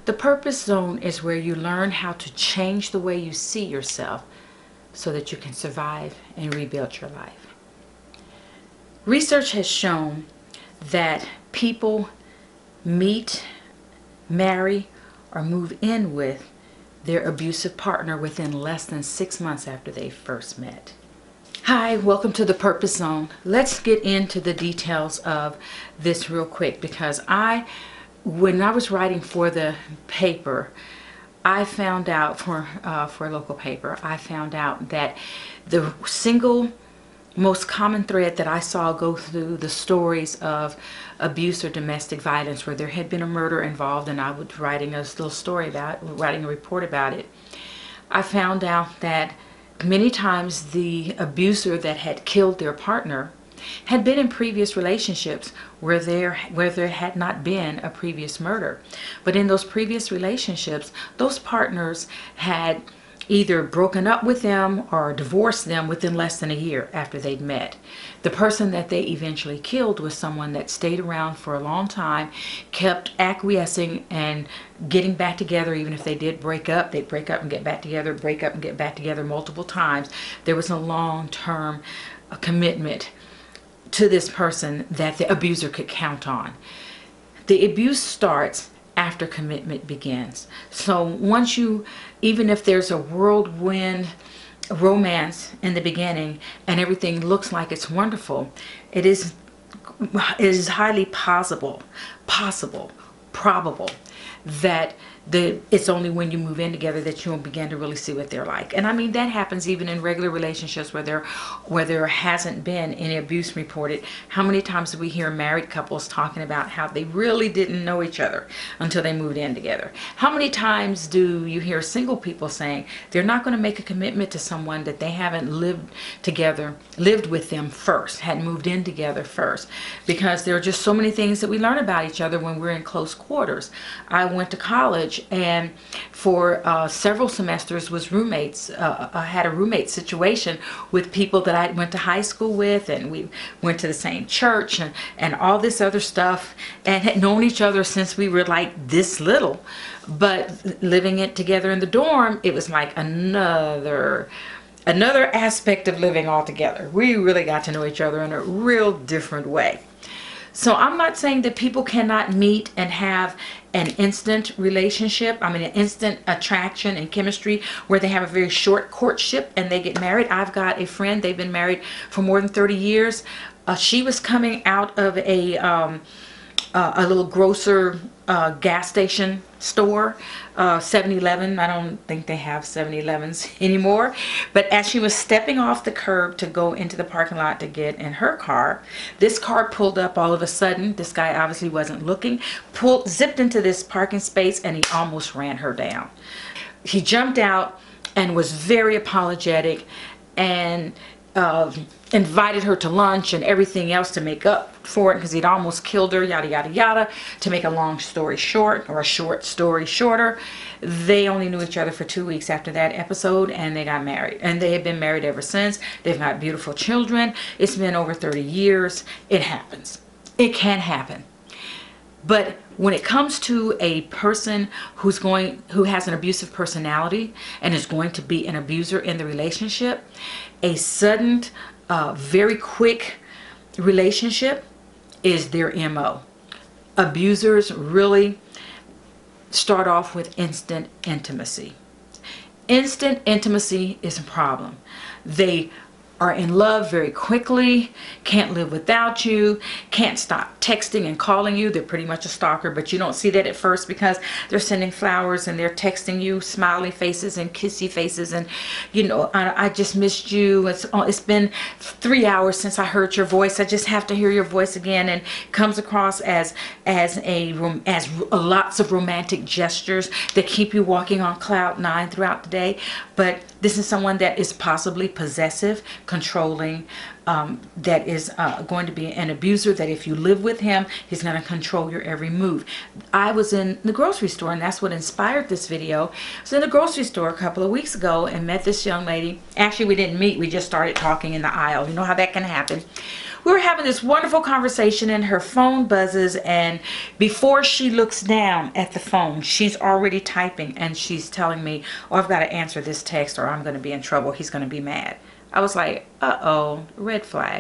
The purpose zone is where you learn how to change the way you see yourself so that you can survive and rebuild your life. Research has shown that people meet, marry, or move in with their abusive partner within less than 6 months after they first met. Hi, welcome to the Purpose Zone. Let's get into the details of this real quick, because when I was writing for the paper, I found out for a local paper, I found out that the single most common thread that I saw go through the stories of abuse or domestic violence, where there had been a murder involved, and I was writing a little story about it, writing a report about it, I found out that many times the abuser that had killed their partner had been in previous relationships where there had not been a previous murder. But in those previous relationships, those partners had either broken up with them or divorced them within less than a year after they'd met. The person that they eventually killed was someone that stayed around for a long time, kept acquiescing and getting back together. Even if they did break up, they'd break up and get back together, break up and get back together multiple times. There was a long-term commitment to this person that the abuser could count on. The abuse starts after commitment begins. So once even if there's a whirlwind romance in the beginning and everything looks like it's wonderful, it is highly probable that it's only when you move in together that you'll begin to really see what they're like. And I mean, that happens even in regular relationships where there hasn't been any abuse reported. How many times do we hear married couples talking about how they really didn't know each other until they moved in together? How many times do you hear single people saying they're not going to make a commitment to someone that they haven't lived with them first, hadn't moved in together first? Because there are just so many things that we learn about each other when we're in close quarters. I went to college, and for several semesters was roommates. I had a roommate situation with people that I went to high school with, and we went to the same church and all this other stuff, and had known each other since we were like this little. But living it together in the dorm, it was like another aspect of living all together. We really got to know each other in a real different way. So I'm not saying that people cannot meet and have an instant relationship, an instant attraction and chemistry where they have a very short courtship and they get married. I've got a friend, they've been married for more than 30 years. She was coming out of a little grocer gas station store, 7-Eleven. I don't think they have 7-Elevens anymore. But as she was stepping off the curb to go into the parking lot to get in her car, this car pulled up all of a sudden. This guy obviously wasn't looking, zipped into this parking space, and he almost ran her down. He jumped out and was very apologetic and invited her to lunch and everything else to make up for it, because he'd almost killed her, yada yada yada. To make a long story short, or a short story shorter, they only knew each other for 2 weeks after that episode, and they got married, and they have been married ever since. They've got beautiful children. It's been over 30 years. It happens. It can happen. But when it comes to a person who has an abusive personality and is going to be an abuser in the relationship, a sudden, very quick relationship is their MO. Abusers really start off with instant intimacy. Instant intimacy is a problem. They are in love very quickly, can't live without you, can't stop texting and calling you. They're pretty much a stalker, but you don't see that at first because they're sending flowers and they're texting you smiley faces and kissy faces and, you know, I just missed you. It's been 3 hours since I heard your voice. I just have to hear your voice again, and comes across as lots of romantic gestures that keep you walking on cloud 9 throughout the day. But this is someone that is possibly possessive, controlling, that is going to be an abuser, that if you live with him, he's going to control your every move. I was in the grocery store, and that's what inspired this video. I was in the grocery store a couple of weeks ago and met this young lady. Actually, we didn't meet. We just started talking in the aisle. You know how that can happen. We were having this wonderful conversation and her phone buzzes, and before she looks down at the phone, she's already typing and she's telling me, oh, I've got to answer this text or I'm going to be in trouble. He's going to be mad. I was like, uh-oh, red flag.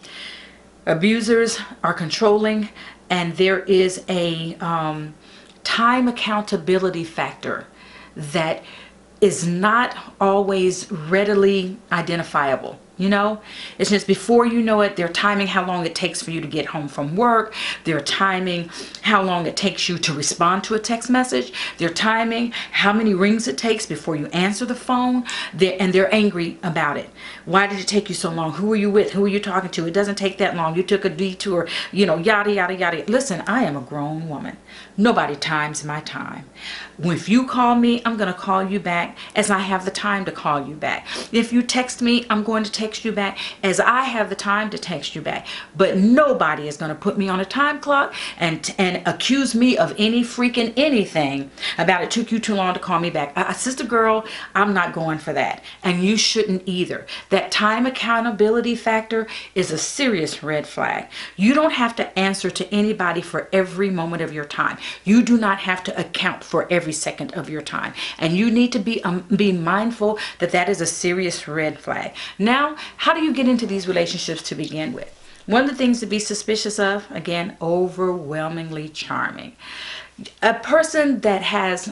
Abusers are controlling, and there is a time accountability factor that is not always readily identifiable. You know, it's just before you know it, they're timing how long it takes for you to get home from work. They're timing how long it takes you to respond to a text message. They're timing how many rings it takes before you answer the phone. They're angry about it. Why did it take you so long? Who are you with? Who are you talking to? It doesn't take that long. You took a detour, you know, yada, yada, yada. Listen, I am a grown woman. Nobody times my time. If you call me, I'm going to call you back as I have the time to call you back. If you text me, I'm going to text you back as I have the time to text you back. But nobody is going to put me on a time clock and accuse me of any freaking anything about it took you too long to call me back. Sister girl, I'm not going for that. And you shouldn't either. That time accountability factor is a serious red flag. You don't have to answer to anybody for every moment of your time. You do not have to account for every second of your time. And you need to be mindful that that is a serious red flag. Now, how do you get into these relationships to begin with? One of the things to be suspicious of, again, overwhelmingly charming. A person that has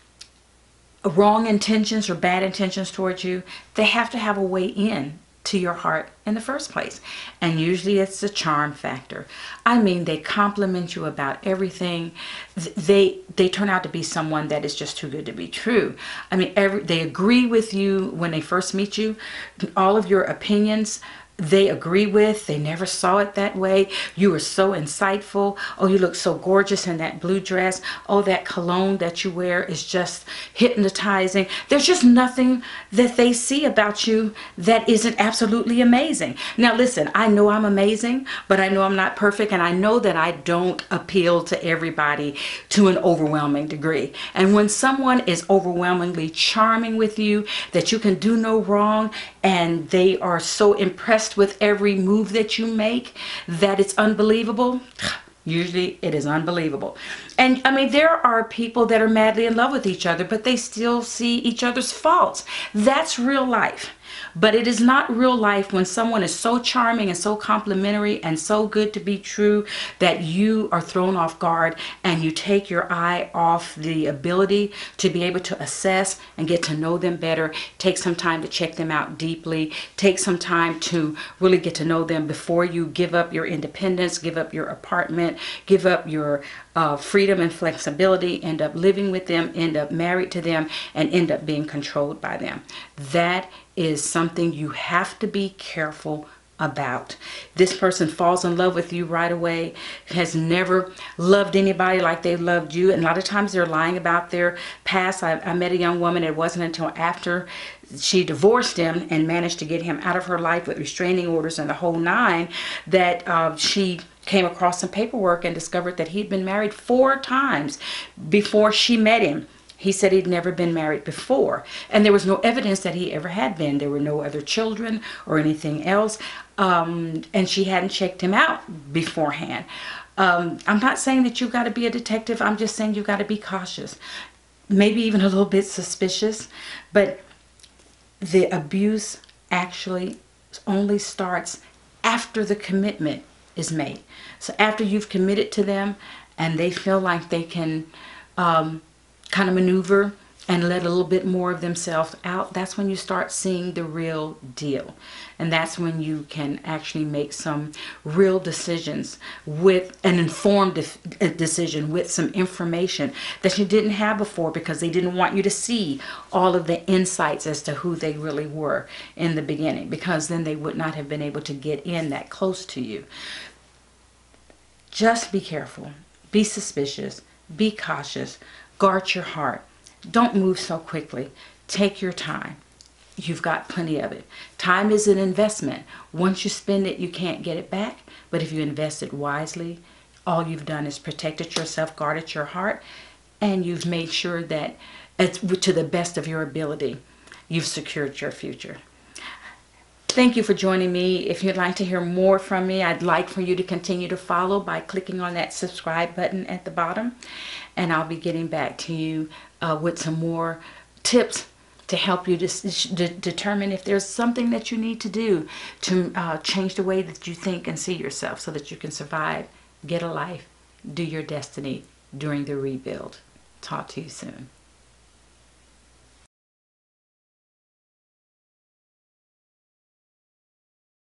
wrong intentions or bad intentions towards you, they have to have a way in to your heart in the first place. And usually it's the charm factor. I mean, they compliment you about everything. They turn out to be someone that is just too good to be true. I mean, they agree with you when they first meet you. All of your opinions they agree with. They never saw it that way. You are so insightful. Oh, you look so gorgeous in that blue dress. Oh, that cologne that you wear is just hypnotizing. There's just nothing that they see about you that isn't absolutely amazing. Now listen, I know I'm amazing, but I know I'm not perfect, and I know that I don't appeal to everybody to an overwhelming degree. And when someone is overwhelmingly charming with you, that you can do no wrong, and they are so impressed with every move that you make that it's unbelievable, usually it is unbelievable. And I mean, there are people that are madly in love with each other, but they still see each other's faults. That's real life. But it is not real life when someone is so charming and so complimentary and so good to be true that you are thrown off guard and you take your eye off the ability to be able to assess and get to know them better. Take some time to check them out deeply. Take some time to really get to know them before you give up your independence, give up your apartment, give up your freedom and flexibility, end up living with them, end up married to them, and end up being controlled by them. That is something you have to be careful about. This person falls in love with you right away, has never loved anybody like they loved you, and a lot of times they're lying about their past. I met a young woman, it wasn't until after she divorced him and managed to get him out of her life with restraining orders and the whole nine, that she came across some paperwork and discovered that he'd been married 4 times before she met him. He said he'd never been married before, and there was no evidence that he ever had been. There were no other children or anything else, and she hadn't checked him out beforehand. I'm not saying that you've got to be a detective. I'm just saying you've got to be cautious, maybe even a little bit suspicious. But the abuse actually only starts after the commitment is made. So after you've committed to them and they feel like they can kind of maneuver and let a little bit more of themselves out, that's when you start seeing the real deal. And that's when you can actually make some real decisions, with an informed decision, with some information that you didn't have before, because they didn't want you to see all of the insights as to who they really were in the beginning, because then they would not have been able to get in that close to you. Just be careful, be suspicious, be cautious, guard your heart. Don't move so quickly. Take your time. You've got plenty of it. Time is an investment. Once you spend it, you can't get it back. But if you invest it wisely, all you've done is protected yourself, guarded your heart, and you've made sure that, to the best of your ability, you've secured your future. Thank you for joining me. If you'd like to hear more from me, I'd like for you to continue to follow by clicking on that subscribe button at the bottom. And I'll be getting back to you with some more tips to help you determine if there's something that you need to do to change the way that you think and see yourself so that you can survive, get a life, do your destiny during the rebuild. Talk to you soon.